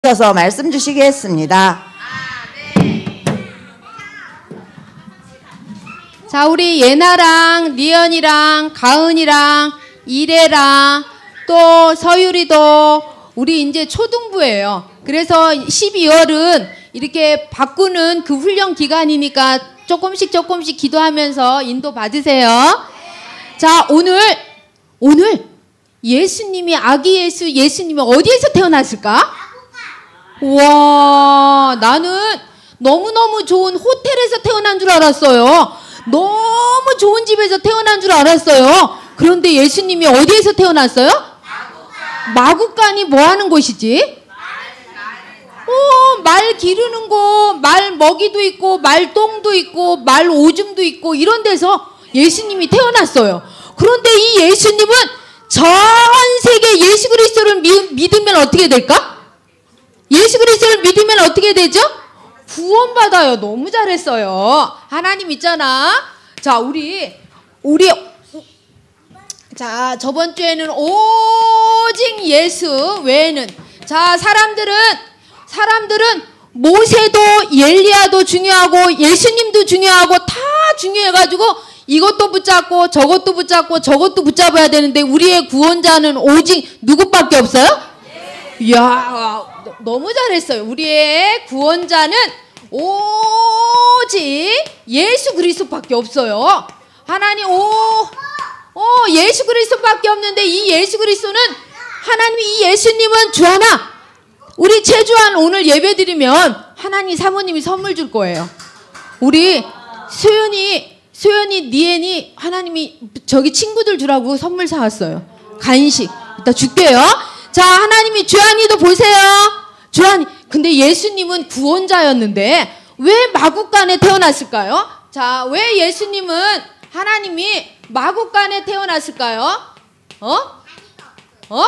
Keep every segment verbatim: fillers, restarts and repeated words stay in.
서 말씀 주시겠습니다. 자, 우리 예나랑 리언이랑 가은이랑 이래랑 또 서유리도 우리 이제 초등부예요. 그래서 십이월은 이렇게 바꾸는 그 훈련 기간이니까 조금씩 조금씩 기도하면서 인도 받으세요. 자, 오늘 오늘 예수님이 아기 예수 예수님이 어디에서 태어났을까? 와, 나는 너무너무 좋은 호텔에서 태어난 줄 알았어요. 너무 좋은 집에서 태어난 줄 알았어요. 그런데 예수님이 어디에서 태어났어요? 마국간. 마국간이 뭐 하는 곳이지? 어, 말 기르는 곳, 말 먹이도 있고, 말 똥도 있고, 말 오줌도 있고, 이런 데서 예수님이 태어났어요. 그런데 이 예수님은 전 세계 예수 그리스도를 믿으면 어떻게 될까? 예수 그리스도를 믿으면 어떻게 되죠? 구원받아요. 너무 잘했어요. 하나님 있잖아. 자, 우리 우리 자, 저번 주에는 오직 예수 외에는 자, 사람들은 사람들은 모세도 엘리야도 중요하고 예수님도 중요하고 다 중요해가지고 이것도 붙잡고 저것도 붙잡고 저것도 붙잡아야 되는데 우리의 구원자는 오직 누구밖에 없어요? 이야, 너무 잘했어요. 우리의 구원자는 오직 예수 그리스도밖에 없어요. 하나님 오, 어, 예수 그리스도밖에 없는데 이 예수 그리스도는 하나님 이 예수님은 주하나 우리 최주한 오늘 예배 드리면 하나님 사모님이 선물 줄 거예요. 우리 소연이 소연이 니엔이 하나님이 저기 친구들 주라고 선물 사왔어요. 간식 이따 줄게요. 자, 하나님이 주한이도 보세요. 주한이. 근데 예수님은 구원자였는데 왜 마국간에 태어났을까요? 자, 왜 예수님은 하나님이 마국간에 태어났을까요? 어? 어?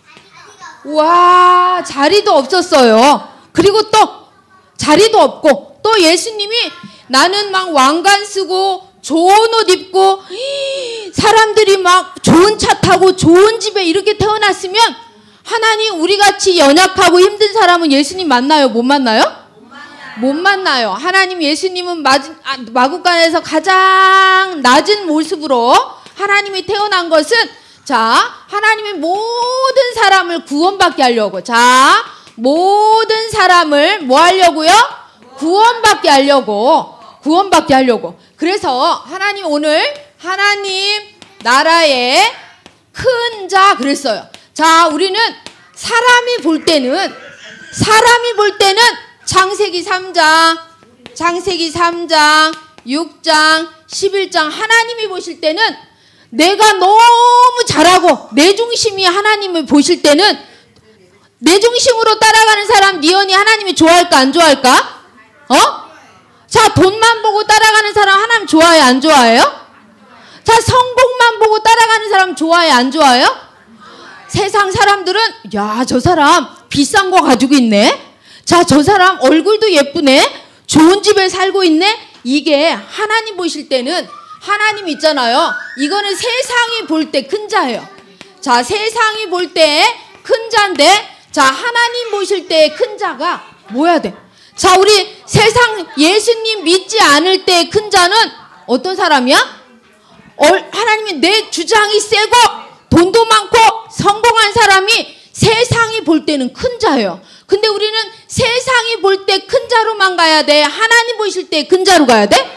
와, 자리도 없었어요. 그리고 또 자리도 없고 또 예수님이 나는 막 왕관 쓰고 좋은 옷 입고 사람들이 막 좋은 차 타고 좋은 집에 이렇게 태어났으면 하나님 우리같이 연약하고 힘든 사람은 예수님 만나요? 못 만나요? 못 만나요. 못 만나요. 하나님 예수님은 마지, 아, 마국간에서 가장 낮은 모습으로 하나님이 태어난 것은 자, 하나님이 모든 사람을 구원받게 하려고 자, 모든 사람을 뭐 하려고요? 구원받게 하려고 구원받게 하려고 그래서 하나님 오늘 하나님 나라의 큰 자 그랬어요. 자, 우리는 사람이 볼 때는 사람이 볼 때는 창세기 삼 장 창세기 삼 장 육 장 십일 장 하나님이 보실 때는 내가 너무 잘하고 내 중심이 하나님을 보실 때는 내 중심으로 따라가는 사람 니언이 하나님이 좋아할까 안 좋아할까? 어? 자, 돈만 보고 따라가는 사람 하나님 좋아해 안 좋아해요? 자, 성공만 보고 따라가는 사람 좋아해 안 좋아해요? 세상 사람들은 야, 저 사람 비싼 거 가지고 있네. 자, 저 사람 얼굴도 예쁘네. 좋은 집에 살고 있네. 이게 하나님 보실 때는 하나님 있잖아요. 이거는 세상이 볼 때 큰 자예요. 자, 세상이 볼 때 큰 자인데 자, 하나님 보실 때 큰 자가 뭐야 돼? 자, 우리 세상 예수님 믿지 않을 때 큰 자는 어떤 사람이야? 얼, 하나님이 내 주장이 세고 돈도 많고 성공한 사람이 세상이 볼 때는 큰 자예요. 근데 우리는 세상이 볼 때 큰 자로만 가야 돼? 하나님 보실 때 큰 자로 가야 돼?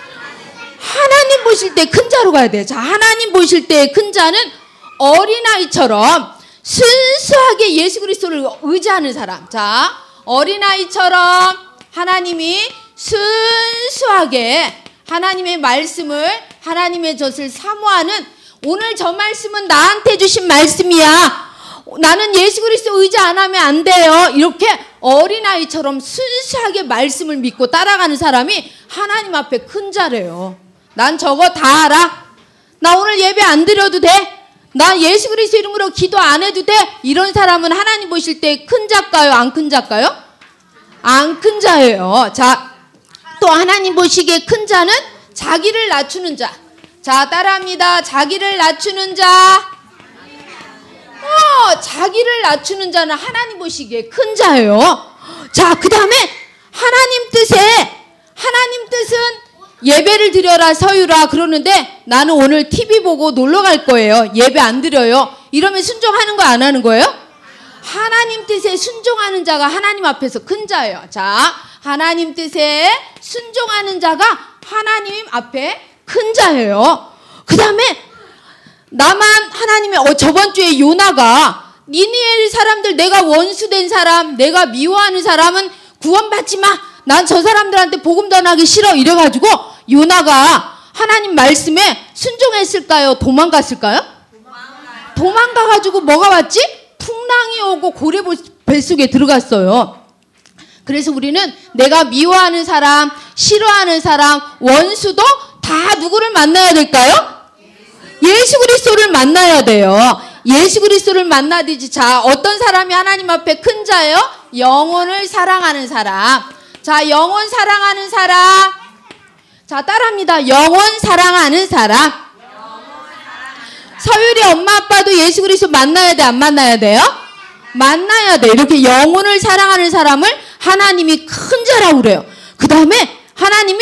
하나님 보실 때 큰 자로 가야 돼. 자, 하나님 보실 때 큰 자는 어린아이처럼 순수하게 예수 그리스도를 의지하는 사람. 자, 어린아이처럼 하나님이 순수하게 하나님의 말씀을 하나님의 젖을 사모하는 오늘 저 말씀은 나한테 주신 말씀이야. 나는 예수 그리스도 의지 안 하면 안 돼요. 이렇게 어린아이처럼 순수하게 말씀을 믿고 따라가는 사람이 하나님 앞에 큰 자래요. 난 저거 다 알아. 나 오늘 예배 안 드려도 돼. 나 예수 그리스도 이름으로 기도 안 해도 돼. 이런 사람은 하나님 보실 때 큰 자일까요? 안 큰 자일까요? 안 큰 자예요. 자, 또 하나님 보시기에 큰 자는 자기를 낮추는 자. 자, 따라합니다. 자기를 낮추는 자. 어, 자기를 낮추는 자는 하나님 보시기에 큰 자예요. 자, 그 다음에 하나님 뜻에, 하나님 뜻은 예배를 드려라 서유라 그러는데 나는 오늘 티비 보고 놀러 갈 거예요. 예배 안 드려요. 이러면 순종하는 거 안 하는 거예요? 하나님 뜻에 순종하는 자가 하나님 앞에서 큰 자예요. 자, 하나님 뜻에 순종하는 자가 하나님 앞에 큰 자예요. 그 다음에 나만 하나님의 어, 저번 주에 요나가 니느웨 사람들, 내가 원수된 사람, 내가 미워하는 사람은 구원받지 마. 난 저 사람들한테 복음 전하기 싫어. 이래가지고 요나가 하나님 말씀에 순종했을까요? 도망갔을까요? 도망가요. 도망가가지고 뭐가 왔지? 풍랑이 오고 고래 뱃속에 들어갔어요. 그래서 우리는 내가 미워하는 사람, 싫어하는 사람, 원수도 다 누구를 만나야 될까요? 예수 그리스도를 만나야 돼요. 예수 그리스도를 만나듯이. 자, 어떤 사람이 하나님 앞에 큰 자예요? 영혼을 사랑하는 사람. 자, 영혼 사랑하는 사람. 자, 따라합니다. 영혼 사랑하는 사람. 서율이 엄마 아빠도 예수 그리스도 만나야 돼, 안 만나야 돼요? 만나야 돼. 이렇게 영혼을 사랑하는 사람을 하나님이 큰 자라고 그래요. 그 다음에 하나님이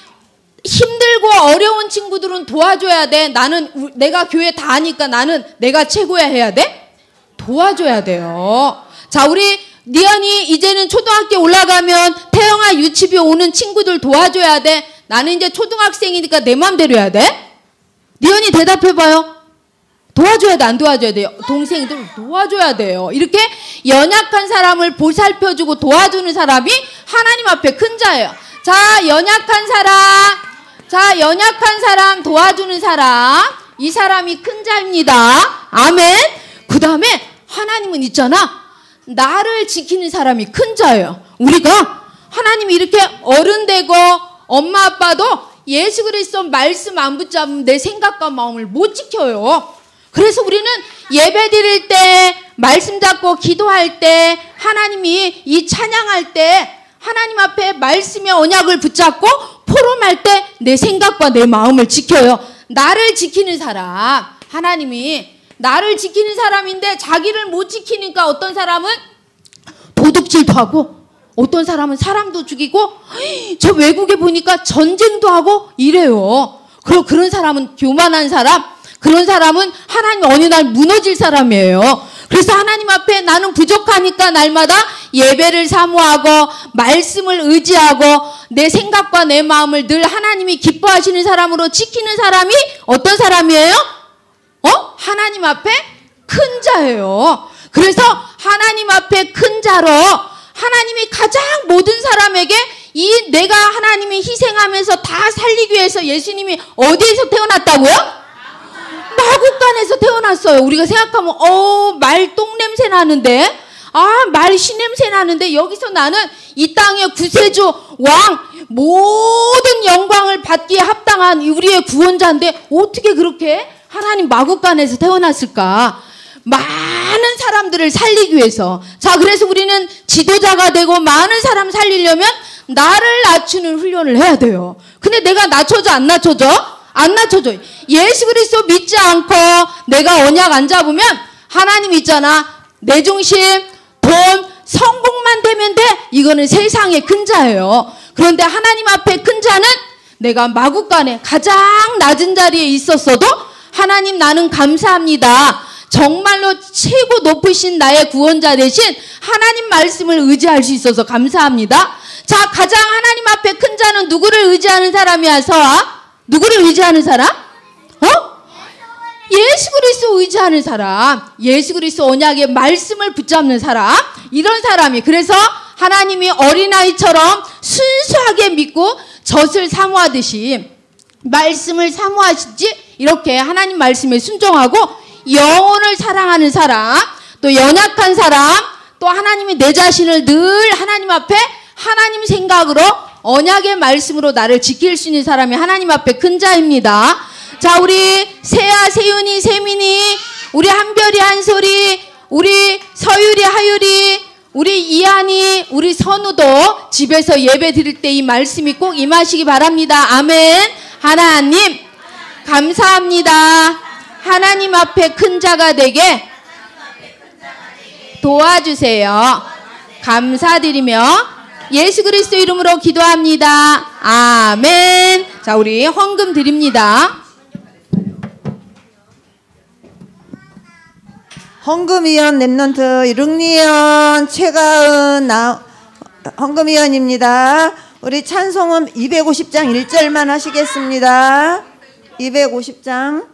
힘들고 어려운 친구들은 도와줘야 돼. 나는 내가 교회 다 하니까 나는 내가 최고야 해야 돼? 도와줘야 돼요. 자, 우리 니언이 이제는 초등학교 올라가면 태영아 유치비 오는 친구들 도와줘야 돼. 나는 이제 초등학생이니까 내 맘대로 해야 돼? 니언이 대답해봐요. 도와줘야 돼, 안 도와줘야 돼요? 동생들 도와줘야 돼요. 이렇게 연약한 사람을 보살펴주고 도와주는 사람이 하나님 앞에 큰 자예요. 자, 연약한 사람, 자, 연약한 사람 도와주는 사람, 이 사람이 큰 자입니다. 아멘. 그 다음에 하나님은 있잖아, 나를 지키는 사람이 큰 자예요. 우리가 하나님이 이렇게 어른 되고 엄마 아빠도 예수 그리스도 말씀 안 붙잡으면 내 생각과 마음을 못 지켜요. 그래서 우리는 예배 드릴 때, 말씀 잡고 기도할 때, 하나님이 이 찬양할 때 하나님 앞에 말씀의 언약을 붙잡고 포럼할 때 내 생각과 내 마음을 지켜요. 나를 지키는 사람, 하나님이 나를 지키는 사람인데 자기를 못 지키니까 어떤 사람은 도둑질도 하고 어떤 사람은 사람도 죽이고 저 외국에 보니까 전쟁도 하고 이래요. 그리고 그런 사람은 교만한 사람, 그런 사람은 하나님 어느 날 무너질 사람이에요. 그래서 하나님 앞에 나는 부족하니까 날마다 예배를 사모하고 말씀을 의지하고 내 생각과 내 마음을 늘 하나님이 기뻐하시는 사람으로 지키는 사람이 어떤 사람이에요? 어? 하나님 앞에 큰 자예요. 그래서 하나님 앞에 큰 자로 하나님이 가장 모든 사람에게 이 내가 하나님이 희생하면서 다 살리기 위해서 예수님이 어디에서 태어났다고요? 마구간에서 태어났어요. 우리가 생각하면 어, 말 똥냄새 나는데, 아, 말 신냄새 나는데, 여기서 나는 이 땅의 구세주 왕 모든 영광을 받기에 합당한 우리의 구원자인데 어떻게 그렇게 하나님 마구간에서 태어났을까? 많은 사람들을 살리기 위해서. 자, 그래서 우리는 지도자가 되고 많은 사람 살리려면 나를 낮추는 훈련을 해야 돼요. 근데 내가 낮춰져 안 낮춰져? 안 낮춰져. 예수 그리스도 믿지 않고 내가 언약 안 잡으면 하나님 있잖아, 내 중심, 돈, 성공만 되면 돼. 이거는 세상의 큰 자예요. 그런데 하나님 앞에 큰 자는 내가 마구간에 가장 낮은 자리에 있었어도 하나님 나는 감사합니다. 정말로 최고 높으신 나의 구원자 대신 하나님 말씀을 의지할 수 있어서 감사합니다. 자, 가장 하나님 앞에 큰 자는 누구를 의지하는 사람이야, 서아? 누구를 의지하는 사람? 어? 예수 그리스도 의지하는 사람, 예수 그리스도 언약의 말씀을 붙잡는 사람, 이런 사람이. 그래서 하나님이 어린아이처럼 순수하게 믿고 젖을 사모하듯이 말씀을 사모하시지, 이렇게 하나님 말씀에 순종하고 영혼을 사랑하는 사람, 또 연약한 사람, 또 하나님이 내 자신을 늘 하나님 앞에 하나님 생각으로 언약의 말씀으로 나를 지킬 수 있는 사람이 하나님 앞에 큰 자입니다. 자, 우리 세아, 세윤이, 세민이, 우리 한별이, 한솔이, 우리 서율이, 하율이, 우리 이한이, 우리 선우도 집에서 예배 드릴 때 이 말씀이 꼭 임하시기 바랍니다. 아멘. 하나님 감사합니다. 하나님 앞에 큰 자가 되게 도와주세요. 감사드리며 예수 그리스도 이름으로 기도합니다. 아멘. 자, 우리 헌금 드립니다. 헌금위원 랩넌트 릉리연 최가은 나 헌금위원입니다. 우리 찬송음 이백오십 장 일 절만 하시겠습니다. 이백오십 장